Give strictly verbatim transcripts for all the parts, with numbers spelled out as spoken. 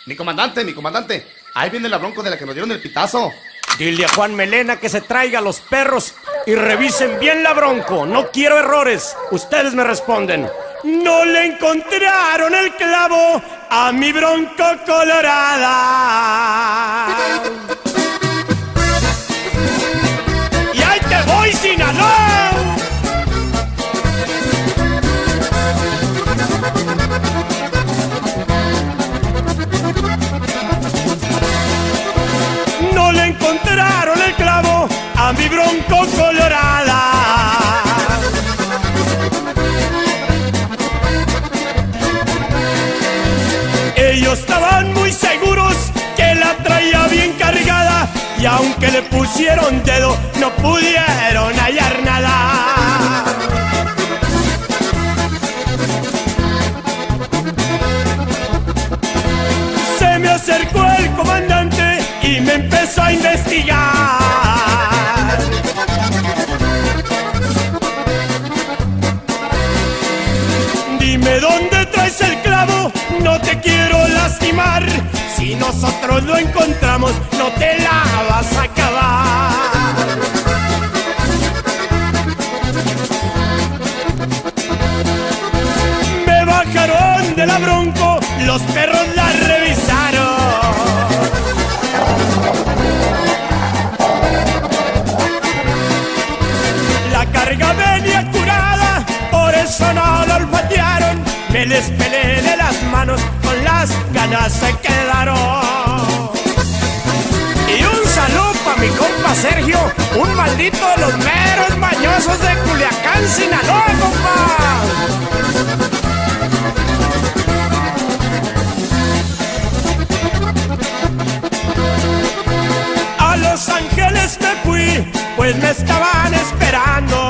Mi comandante, mi comandante, ahí viene la bronco de la que nos dieron el pitazo. Dile a Juan Melena que se traiga a los perros y revisen bien la bronco. No quiero errores. Ustedes me responden. No le encontraron el clavo a mi bronco colorada. Y ahí te voy, Sinaloa. No le encontraron el clavo a mi bronco colorada. Ellos estaban muy seguros que la traía bien cargada, y aunque le pusieron dedo no pudieron hallar nada. Se me acercó el comandante y me empezó a investigar. Dime dónde traes el clavo, no te quiero lastimar. Si nosotros lo encontramos, no te la vas a acabar. Me bajaron de la bronco, los perros la revisaron. La carga venía curada, por eso no la olfatearon. Me les pelé de las manos, con las ganas se quedaron. Y un saludo pa' mi compa Sergio, un maldito de los meros mañosos de Culiacán, Sinaloa, compa. A Los Ángeles me fui, pues me estaban esperando.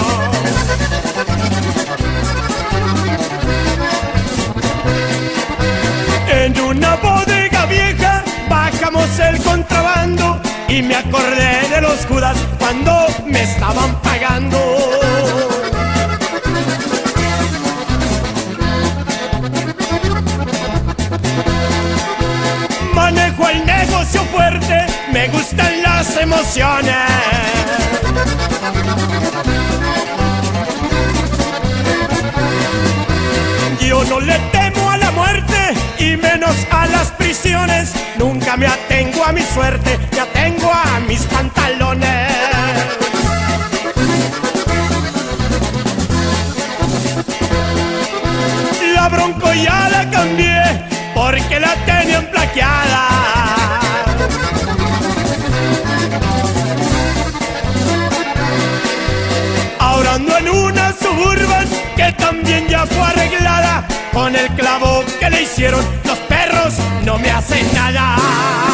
En una bodega vieja bajamos el contrabando, y me acordé de los Judas cuando me estaban pagando. Manejo el negocio fuerte, me gustan las emociones. Yo no le temo a la muerte, y menos a las prisiones. Nunca me atengo a mi suerte, me atengo a mis pantalones. La bronco ya la cambié, porque la tenían plaqueada. Ahora ando en una Suburban que también ya fue arreglada. Con el clavo que le hicieron, los perros no me hacen nada.